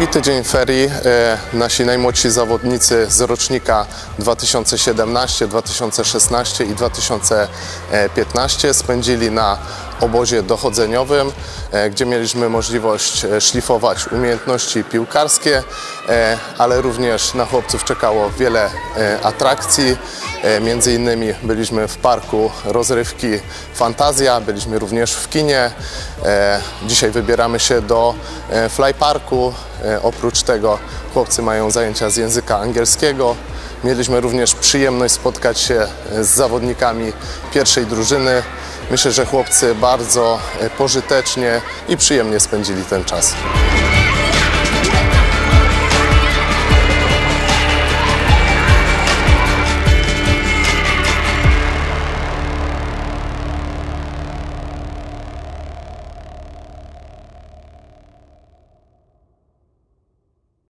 Drugi tydzień ferii nasi najmłodsi zawodnicy z rocznika 2017, 2016 i 2015 spędzili na obozie dochodzeniowym, gdzie mieliśmy możliwość szlifować umiejętności piłkarskie, ale również na chłopców czekało wiele atrakcji. Między innymi byliśmy w parku rozrywki Fantazja, byliśmy również w kinie. Dzisiaj wybieramy się do Fly Parku. Oprócz tego chłopcy mają zajęcia z języka angielskiego. Mieliśmy również przyjemność spotkać się z zawodnikami pierwszej drużyny. Myślę, że chłopcy bardzo pożytecznie i przyjemnie spędzili ten czas.